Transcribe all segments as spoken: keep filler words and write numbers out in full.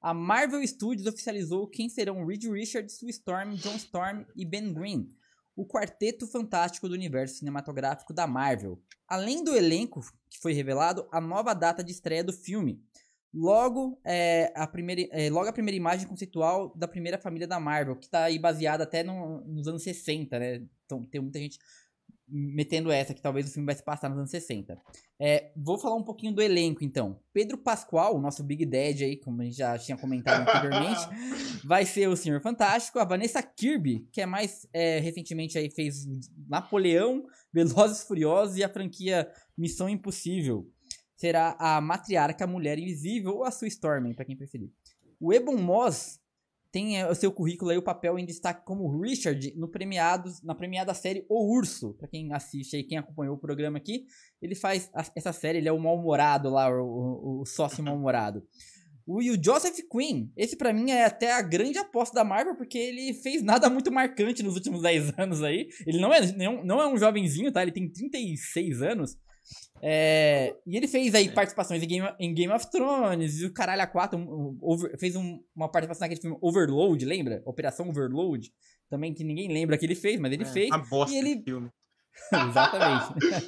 a Marvel Studios oficializou quem serão Reed Richards, Sue Storm, John Storm e Ben Grimm, o quarteto fantástico do universo cinematográfico da Marvel. Além do elenco que foi revelado, a nova data de estreia do filme. Logo, é, a primeira, é, logo a primeira imagem conceitual da primeira família da Marvel, que tá aí baseada até no, nos anos sessenta, né? Então tem muita gente metendo essa, que talvez o filme vai se passar nos anos sessenta. É, vou falar um pouquinho do elenco, então. Pedro Pascoal, o nosso Big Daddy aí, como a gente já tinha comentado anteriormente, vai ser o Senhor Fantástico. A Vanessa Kirby, que é mais é, recentemente aí fez Napoleão, Velozes e Furiosos e a franquia Missão Impossível, será a matriarca Mulher Invisível ou a Sue Storm, pra quem preferir. O Ebon Moss tem é, o seu currículo aí, o papel em destaque como Richard no premiado, na premiada série O Urso. Pra quem assiste aí, quem acompanhou o programa aqui, ele faz a, essa série, ele é o mal-humorado lá, o, o, o sócio mal-humorado. O, e o Joseph Quinn, esse pra mim é até a grande aposta da Marvel, porque ele fez nada muito marcante nos últimos dez anos aí. Ele não é, não, não é um jovenzinho, tá? Ele tem trinta e seis anos. É, e ele fez aí participações em Game, em Game of Thrones e o caralho a quatro, um, over, fez um, uma participação naquele filme Overload, lembra? Operação Overload, também que ninguém lembra que ele fez, mas ele é, fez. Uma bosta e ele... de filme. Exatamente.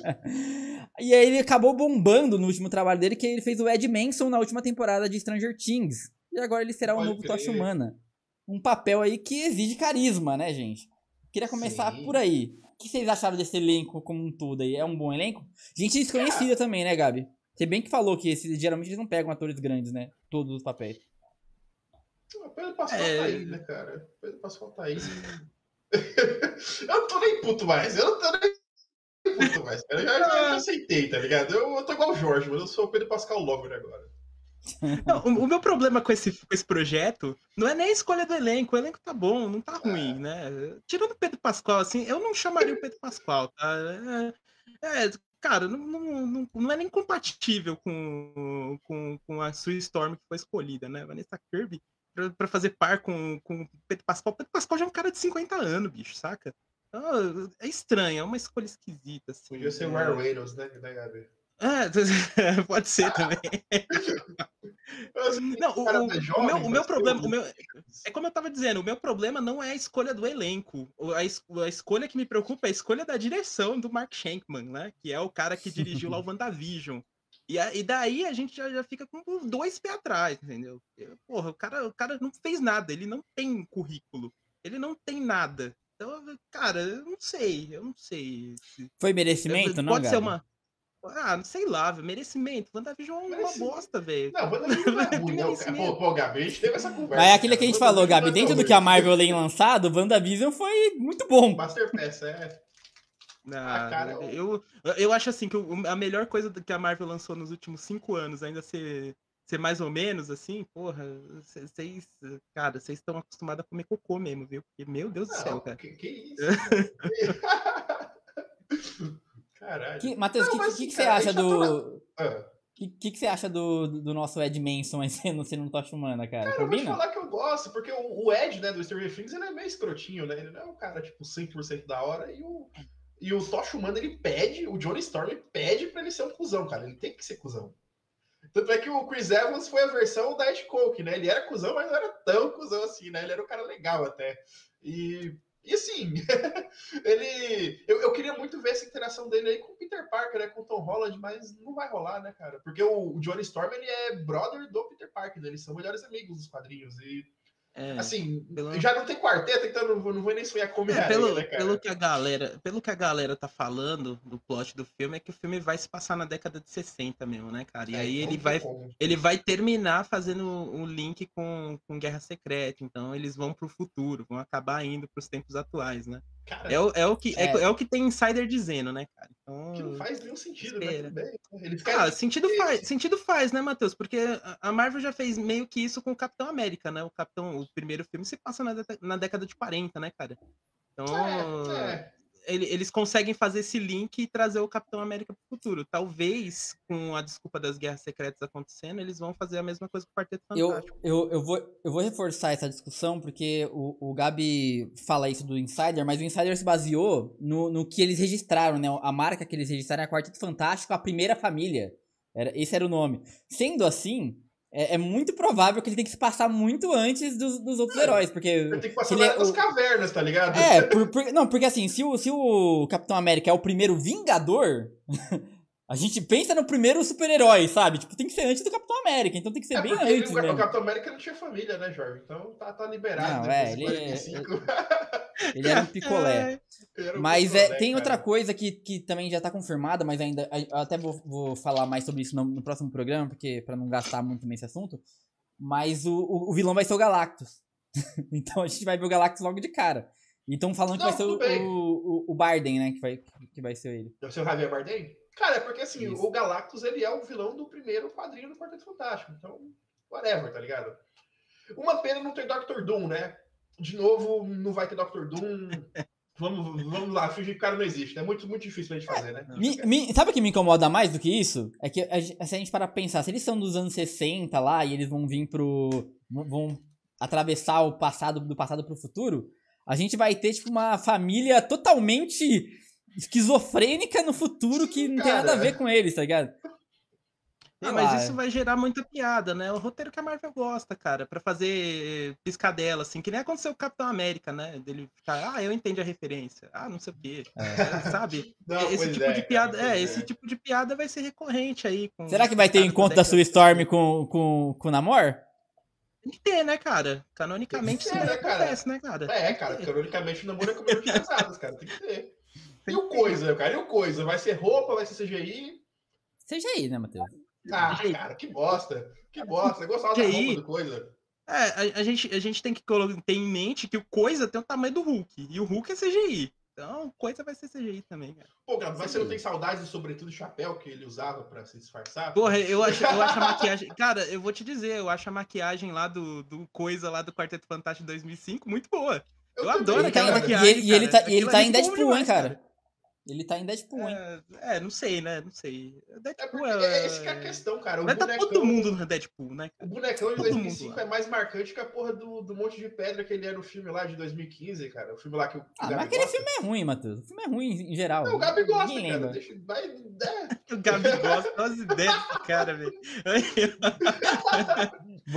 E aí ele acabou bombando no último trabalho dele, que ele fez o Ed Manson na última temporada de Stranger Things. E agora ele será o novo Tocha Humana. Um papel aí que exige carisma, né, gente? Queria começar Sim. por aí. O que vocês acharam desse elenco como um todo aí? É um bom elenco? Gente desconhecida Cara. também, né, Gabi? Você bem que falou que esse, geralmente eles não pegam atores grandes, né? Todos os papéis. O Pedro Pascal é... tá aí, né, cara? O Pedro Pascal tá aí. Eu não tô nem puto mais. Eu não tô nem puto mais, cara. Eu já, já, já aceitei, tá ligado? Eu, eu tô igual o Jorge, mas eu sou o Pedro Pascal Lover agora. Não, o, o meu problema com esse, com esse projeto não é nem a escolha do elenco. O elenco tá bom, não tá ruim, né? Tirando o Pedro Pascal, assim, eu não chamaria o Pedro Pascal, tá? É, é, cara, não, não, não é nem compatível com, com, com a Sue Storm que foi escolhida, né? Vanessa Kirby, pra, pra fazer par com, com o Pedro Pascal. O Pedro Pascal já é um cara de cinquenta anos, bicho, saca? Então, é estranho, é uma escolha esquisita, assim. Podia ser o Ryan Reynolds, né? né Gabi? É, pode ser também. Não, o, o, o, meu, o meu problema o meu, é como eu tava dizendo, o meu problema não é a escolha do elenco. A, es, a escolha que me preocupa é a escolha da direção do Mark Shankman, né? Que é o cara que dirigiu lá o WandaVision. E, a, e daí a gente já, já fica com dois pés atrás, entendeu? Porra, o cara, o cara não fez nada, ele não tem currículo, ele não tem nada. Então, cara, eu não sei, eu não sei. Foi merecimento, Pode não, Pode ser Gabi? uma... Ah, não sei lá, merecimento. WandaVision é uma Merecimento. bosta, velho. Não, WandaVision não é ruim, não, cara. Pô, pô, Gabi, a gente teve essa conversa. Mas é aquilo que a gente falou, Gabi. Dentro do que a Marvel tem lançado, WandaVision foi muito bom. Masterpiece, é. Ah, cara, eu, eu acho assim que a melhor coisa que a Marvel lançou nos últimos cinco anos, ainda ser, ser mais ou menos assim, porra, vocês, cara, vocês estão acostumados a comer cocô mesmo, viu? Porque, meu Deus não, do céu, cara. Que, que isso? Caralho. Que, Matheus, o que, que, que, que você acha do... O ah. que, que, que você acha do, do nosso Ed Manson sendo, sendo um Tocha Humana, cara? Cara, Combina? Eu vou te falar que eu gosto, porque o, o Ed, né, do Stranger Things, ele é meio escrotinho, né? Ele não é um cara, tipo, cem por cento da hora. E o, e o Tocha Humana, ele pede, o Johnny Storm pede pra ele ser um cuzão, cara. Ele tem que ser cuzão. Tanto é que o Chris Evans foi a versão da Ed Coke, né? Ele era cuzão, mas não era tão cuzão assim, né? Ele era um cara legal até. E... E assim, ele. Eu, eu queria muito ver essa interação dele aí com o Peter Parker, né? Com o Tom Holland, mas não vai rolar, né, cara? Porque o, o Johnny Storm, ele é brother do Peter Parker, né? Eles são melhores amigos dos quadrinhos. E. É, assim, pelo... já não tem quarteto, então não, não vou nem sonhar com é, pelo, né, cara? Pelo que, a galera, pelo que a galera tá falando do plot do filme, é que o filme vai se passar na década de sessenta mesmo, né, cara? E é, aí ele vai, ele vai terminar fazendo um link com, com Guerra Secreta, então eles vão pro futuro, vão acabar indo pros tempos atuais, né? Cara, é, o, é, o que, é. É, é o que tem insider dizendo, né, cara? Então, que não faz nenhum sentido, né? Bem. Ele ah, sentido faz, sentido faz, né, Matheus? Porque a Marvel já fez meio que isso com o Capitão América, né? O Capitão, o primeiro filme se passa na, na década de quarenta, né, cara? Então, é, é. Ele, eles conseguem fazer esse link e trazer o Capitão América pro futuro. Talvez, com a desculpa das Guerras Secretas acontecendo, eles vão fazer a mesma coisa com o Quarteto Fantástico. Eu, eu, eu, vou, eu vou reforçar essa discussão, porque o, o Gabi fala isso do Insider, mas o Insider se baseou no, no que eles registraram, né? A marca que eles registraram é a Quarteto Fantástico, a Primeira Família. Era, esse era o nome. Sendo assim, é, é muito provável que ele tem que se passar muito antes dos, dos outros é, heróis, porque... Ele tem que passar ele é, das o... cavernas, tá ligado? É, por, por, não, porque assim, se o, se o Capitão América é o primeiro Vingador... A gente pensa no primeiro super-herói, sabe? Tipo, tem que ser antes do Capitão América, então tem que ser é bem ele, antes, o, mesmo. O Capitão América não tinha família, né, Jorge? Então tá, tá liberado. Não, é, ele, ele era um picolé. Era um mas picolé, é, tem cara. outra coisa que, que também já tá confirmada, mas ainda... Eu até vou, vou falar mais sobre isso no, no próximo programa, porque pra não gastar muito nesse assunto. Mas o, o, o vilão vai ser o Galactus. Então a gente vai ver o Galactus logo de cara. E estão falando Não, que vai ser o, o, o Barden, né? Que vai, que vai ser ele. Vai ser o Javier Bardem? Cara, é porque assim, Isso. o Galactus, ele é o vilão do primeiro quadrinho do Quarteto Fantástico. Então, whatever, tá ligado? Uma pena não ter doutor Doom, né? De novo, não vai ter doutor Doom. Vamos, vamos lá, fingir que o cara não existe. É muito, muito difícil pra gente fazer, né? Me, me, sabe o que me incomoda mais do que isso? É que a, se a gente parar pra pensar, se eles são dos anos sessenta lá e eles vão vir pro... vão atravessar o passado, do passado pro futuro, a gente vai ter, tipo, uma família totalmente... esquizofrênica no futuro que não cara. tem nada a ver com eles, tá ligado? Ah, mas isso vai gerar muita piada, né? O roteiro que a Marvel gosta, cara, pra fazer piscadela, assim, que nem aconteceu com o Capitão América, né? Dele ficar, ah, eu entendi a referência, ah, não sei o quê, é. Sabe? Não, esse tipo é, de piada, cara, é, esse é. tipo de piada vai ser recorrente aí. Com Será que vai ter encontro da Sue Storm com, com, com o Namor? Tem que ter, né, cara? Canonicamente Tem que ter, sempre né, cara? acontece, né, cara? É, cara, canonicamente o namoro é comida pesadas, cara, tem que ter. E o Coisa, cara, e o Coisa? Vai ser roupa, vai ser C G I? C G I, né, Matheus? Ah, cara, que bosta. Que bosta. Eu gostava da roupa do Coisa. É, a, a, gente, a gente tem que ter em mente que o Coisa tem o tamanho do Hulk. E o Hulk é C G I. Então, Coisa vai ser C G I também, cara. Pô, cara, mas você não tem saudades do sobretudo chapéu que ele usava pra se disfarçar? Porra, eu acho, eu acho a maquiagem... Cara, eu vou te dizer, eu acho a maquiagem lá do, do Coisa lá do Quarteto Fantástico dois mil e cinco muito boa. Eu, eu adoro ele aquela tá, maquiagem, E ele, e ele tá, e ele tá é em Deadpool, demais, hein, cara? cara. Ele tá em Deadpool, hein? É, é, não sei, né? Não sei. Deadpool é, é esse que é a questão, cara. O vai bonecão, tá todo mundo no Deadpool, né? Cara? O bonecão de todo dois mil e cinco é mais marcante que a porra do, do monte de pedra que ele é no filme lá de dois mil e quinze, cara. O filme lá que o, que ah, o Gabi mas aquele gosta. filme é ruim, Matheus. O filme é ruim em geral. Não, o Gabi gosta, Ninguém cara. lembra. Deixa, vai, é. O Gabi gosta, olha as ideias desse cara, velho.